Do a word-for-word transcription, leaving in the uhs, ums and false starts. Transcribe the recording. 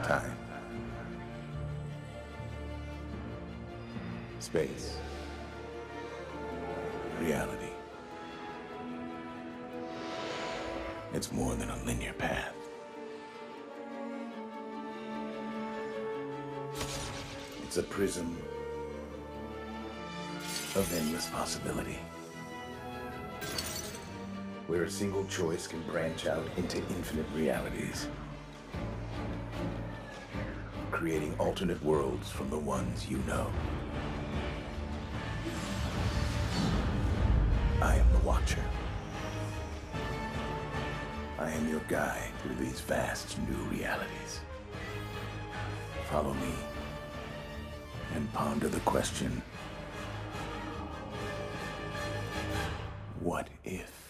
Time. Space. Reality. It's more than a linear path. It's a prism of endless possibility, where a single choice can branch out into infinite realities, creating alternate worlds from the ones you know. I am the Watcher. I am your guide through these vast new realities. Follow me and ponder the question, what if?